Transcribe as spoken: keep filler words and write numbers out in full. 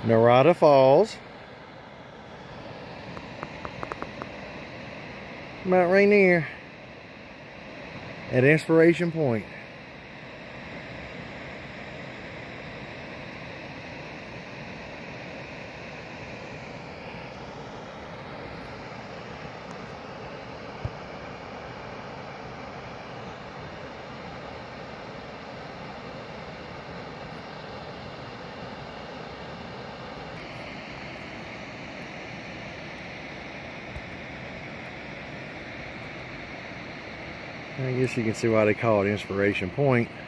Narada Falls. About right there at Inspiration Point. I guess you can see why they call it Inspiration Point.